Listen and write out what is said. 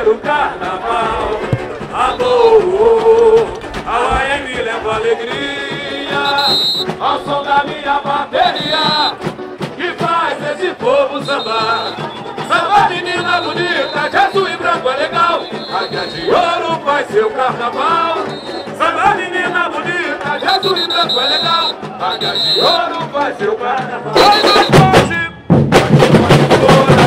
do carnaval. Alô, a OEM me leva alegria ao som da minha bateria, que faz esse povo sambar. Samba, menina bonita, de azul e branco é legal, águia de ouro faz seu carnaval. Samba, menina bonita, de azul e branco é legal, águia de ouro faz seu carnaval. Vai, vai, pode!